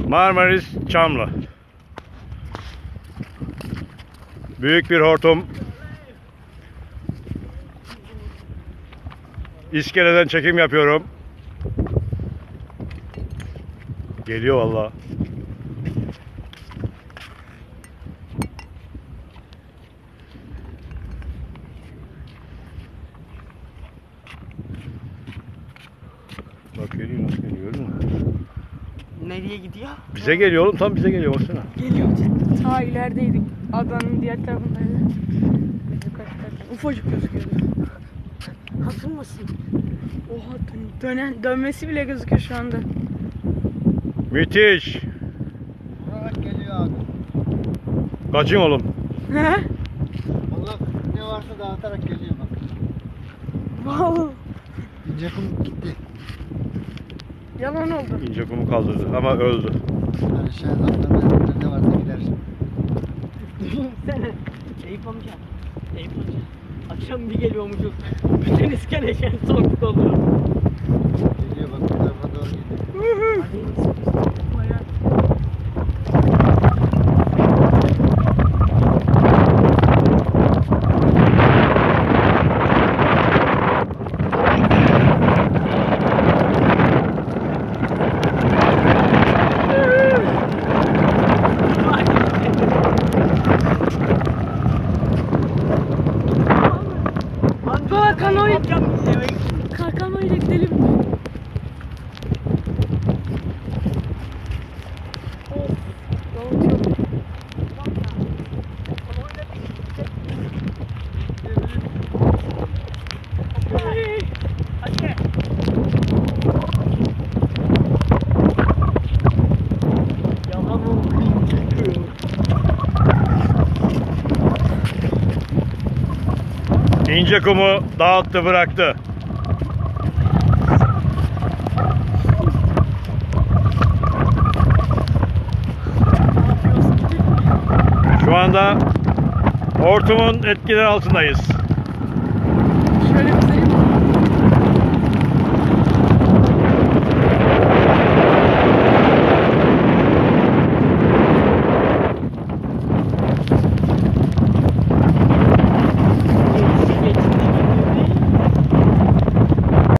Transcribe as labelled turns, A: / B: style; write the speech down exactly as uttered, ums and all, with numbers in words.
A: Marmaris Çamlı. Büyük bir hortum. İskeleden çekim yapıyorum. Geliyor vallahi. Bak geliyor, nasıl geliyor, gördün mü?
B: Nereye gidiyor?
A: Bize geliyor oğlum, tam bize geliyor, baksana.
B: Geliyor. Ta ilerideydik. Adanın diğer tarafındaydı. Ufacık gözüküyordu. Hasılmasın. Oha, dönen, dönmesi bile gözüküyor şu anda.
A: Müthiş.
C: Vurarak geliyor abi.
A: Kaçın oğlum.
B: He?
C: Valla ne varsa dağıtarak geliyor bak.
B: Vallahi.
C: İnce kum gitti.
B: Yalan oldu.
A: İnce kumu kaldırdı ama öldü.
C: Yani şey laflarına ne varsa gider.
B: Düşünsene. Eyüp amca. Eyüp amca. Akşam bir geliyormuşuz. Bütün iskele şen soğuk oluyor.
C: Geliyor bak, bu tarafa doğru gidiyor.
B: Kanoyla kanoyla gidelim mi? Of, dağıtıyorum. Hadi. Yalan oldu.
A: İnce kumu dağıttı, bıraktı. Şu anda hortumun etkileri altındayız.